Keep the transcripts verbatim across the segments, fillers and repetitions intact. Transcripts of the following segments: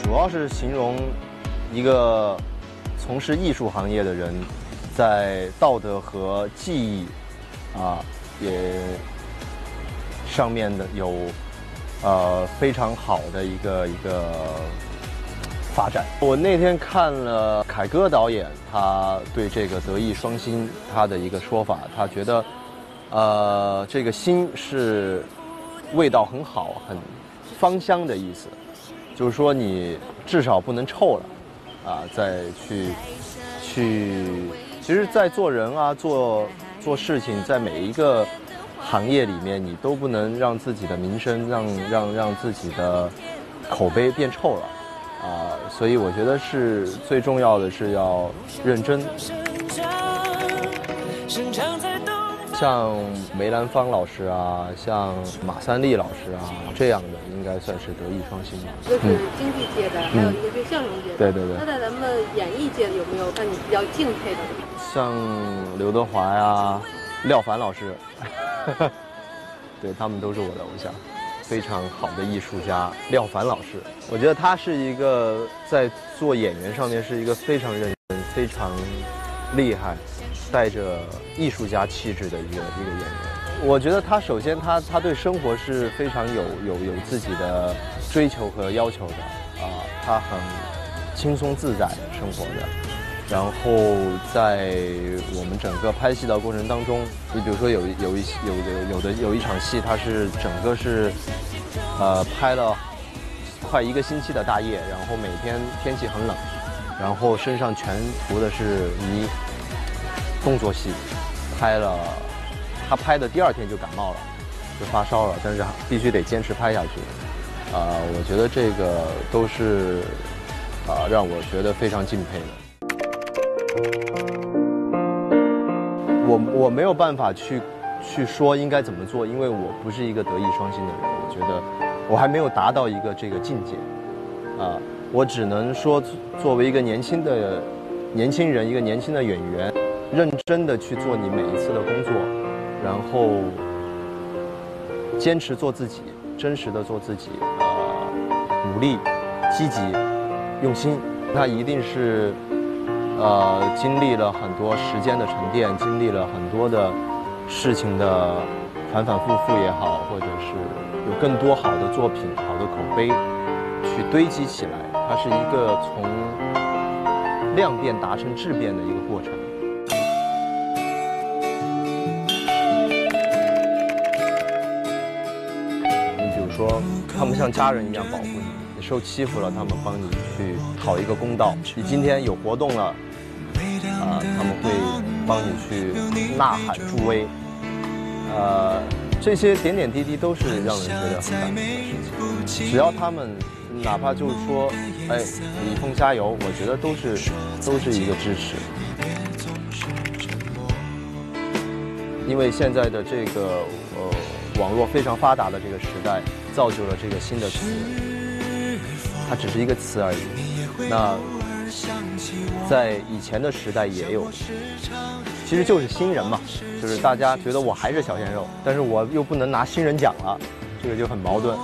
主要是形容一个从事艺术行业的人，在道德和技艺啊也上面的有呃非常好的一个一个发展。我那天看了凯歌导演他对这个德艺双馨他的一个说法，他觉得呃这个馨是味道很好很芳香的意思，就是说你至少不能臭了啊，再去去其实在做人啊做做事情，在每一个行业里面你都不能让自己的名声让让让自己的口碑变臭了啊，所以我觉得是最重要的是要认真。像梅兰芳老师啊，像马三立老师啊，这样的应该算是德艺双馨吧。 一个是经济界的，嗯、还有一个是相声界的。对对对。那在咱们演艺界有没有让你比较敬佩的？ 像刘德华呀、廖凡老师，对他们都是我的偶像。非常好的艺术家廖凡老师，我觉得他是一个在做演员上面是一个非常认真、非常厉害，带着艺术家气质的一个一个演员。我觉得他首先他他对生活是非常有有有自己的追求和要求的啊，他很轻松自在生活的。然后在我们整个拍戏的过程当中，你比如说有有一有的有的有一场戏，它是整个是，呃，拍了快一个星期的大夜，然后每天天气很冷，然后身上全涂的是泥，动作戏，拍了，他拍的第二天就感冒了，就发烧了，但是必须得坚持拍下去，啊、呃，我觉得这个都是啊、呃、让我觉得非常敬佩的。我我没有办法去去说应该怎么做，因为我不是一个德艺双馨的人，我觉得我还没有达到一个这个境界，啊，我只能说作为一个年轻的年轻人，一个年轻的演员，认真的去做你每一次的工作，然后坚持做自己，真实的做自己，呃，努力、积极、用心，那一定是。呃，经历了很多时间的沉淀，经历了很多的事情的反反复复也好，或者是有更多好的作品、好的口碑去堆积起来，它是一个从量变达成质变的一个过程。你比如说，他们像家人一样保护你，你受欺负了，他们帮你去讨一个公道。你今天有活动了。啊、呃，他们会帮你去呐喊助威，呃，这些点点滴滴都是让人觉得很感动的事情。只要他们哪怕就是说，哎，李易峰加油，我觉得都是都是一个支持。因为现在的这个呃网络非常发达的这个时代，造就了这个新的词，它只是一个词而已。那在以前的时代也有，其实就是新人嘛，就是大家觉得我还是小鲜肉，但是我又不能拿新人奖了，这个就很矛盾。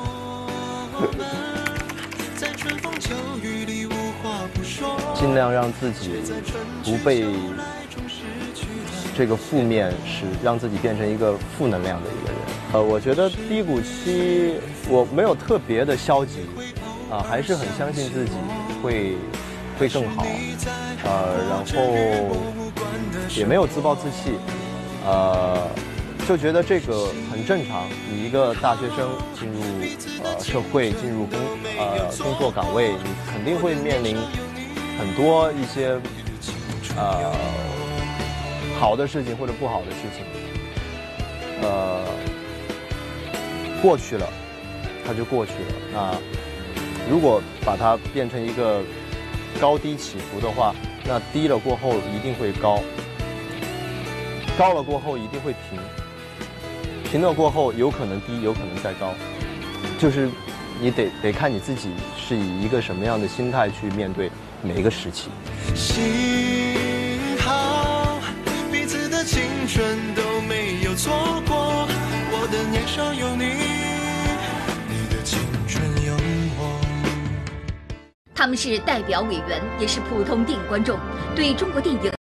尽量让自己不被这个负面使让自己变成一个负能量的一个人。呃，我觉得低谷期我没有特别的消极，啊、呃，还是很相信自己会。会更好，呃，然后也没有自暴自弃，呃，就觉得这个很正常。你一个大学生进入呃社会，进入工呃工作岗位，你肯定会面临很多一些呃好的事情或者不好的事情，呃，过去了，它就过去了。那如果把它变成一个高低起伏的话，那低了过后一定会高，高了过后一定会平，平了过后有可能低，有可能再高，就是你得得看你自己是以一个什么样的心态去面对每一个时期。幸好彼此的青春都没有错过，我的年少有你，你的青春有我。 他们是代表委员，也是普通电影观众，对中国电影